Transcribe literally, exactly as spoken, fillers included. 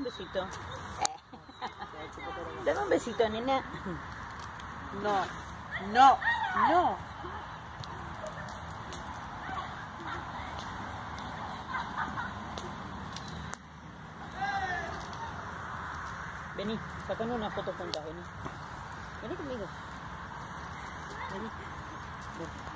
besito. Dame un besito, nena. No, no, no. Vení, sacame una foto juntas, vení. Vení conmigo. Vení. Ven.